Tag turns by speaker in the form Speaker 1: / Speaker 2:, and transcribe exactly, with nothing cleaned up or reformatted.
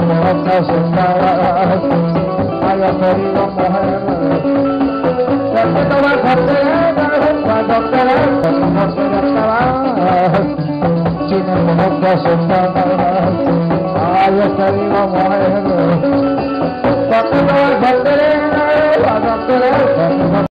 Speaker 1: moksha sundara ayo hari mohe Dokter dokter dokter Cina moksha sundara ayo hari mohe Dokter dokter dokter